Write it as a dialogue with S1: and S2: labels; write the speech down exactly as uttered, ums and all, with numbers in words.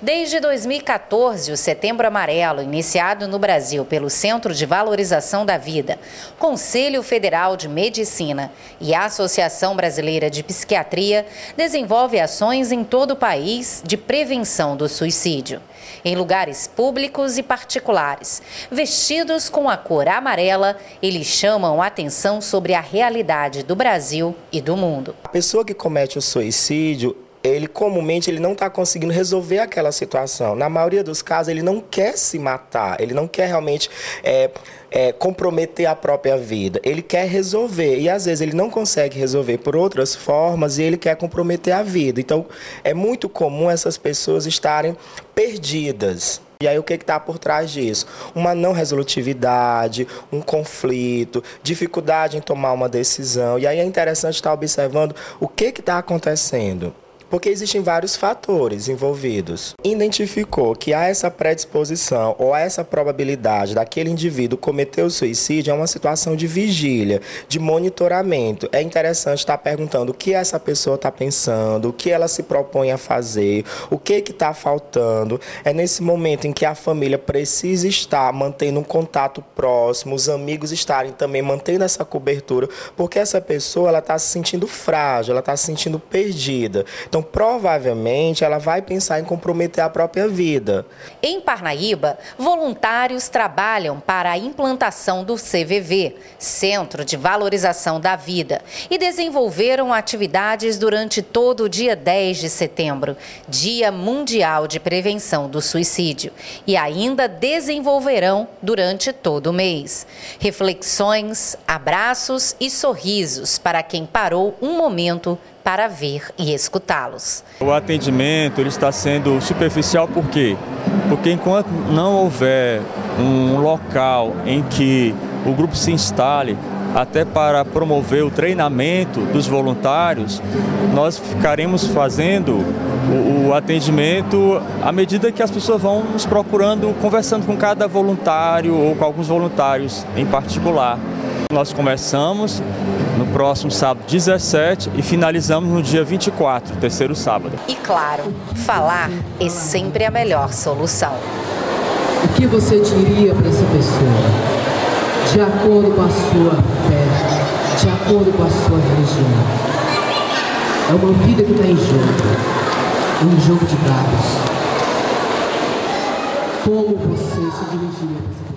S1: Desde dois mil e quatorze, o Setembro Amarelo, iniciado no Brasil pelo Centro de Valorização da Vida, Conselho Federal de Medicina e a Associação Brasileira de Psiquiatria, desenvolve ações em todo o país de prevenção do suicídio, em lugares públicos e particulares. Vestidos com a cor amarela, eles chamam a atenção sobre a realidade do Brasil e do mundo.
S2: A pessoa que comete o suicídio, ele comumente ele não está conseguindo resolver aquela situação. Na maioria dos casos, ele não quer se matar, ele não quer realmente é, é, comprometer a própria vida. Ele quer resolver e, às vezes, ele não consegue resolver por outras formas e ele quer comprometer a vida. Então, é muito comum essas pessoas estarem perdidas. E aí o que está por trás disso? Uma não resolutividade, um conflito, dificuldade em tomar uma decisão. E aí é interessante estar observando o que está acontecendo. Porque existem vários fatores envolvidos. Identificou que há essa predisposição ou há essa probabilidade daquele indivíduo cometer o suicídio, é uma situação de vigília, de monitoramento. É interessante estar perguntando o que essa pessoa está pensando, o que ela se propõe a fazer, o que está faltando. É nesse momento em que a família precisa estar mantendo um contato próximo, os amigos estarem também mantendo essa cobertura, porque essa pessoa ela está se sentindo frágil, ela está se sentindo perdida. Então, provavelmente, ela vai pensar em comprometer a própria vida.
S1: Em Parnaíba, voluntários trabalham para a implantação do C V V, Centro de Valorização da Vida, e desenvolveram atividades durante todo o dia dez de setembro, Dia Mundial de Prevenção do Suicídio, e ainda desenvolverão durante todo o mês. Reflexões, abraços e sorrisos para quem parou um momento para ver e escutá-los.
S3: O atendimento ele está sendo superficial por quê? Porque enquanto não houver um local em que o grupo se instale, até para promover o treinamento dos voluntários, nós ficaremos fazendo o, o atendimento à medida que as pessoas vão nos procurando, conversando com cada voluntário ou com alguns voluntários em particular. Nós começamos no próximo sábado dezessete e finalizamos no dia vinte e quatro, terceiro sábado.
S1: E claro, falar é sempre a melhor solução.
S4: O que você diria para essa pessoa? De acordo com a sua fé, de acordo com a sua religião. É uma vida que está em jogo, um jogo de dados. Como você se dirigiria para essa pessoa?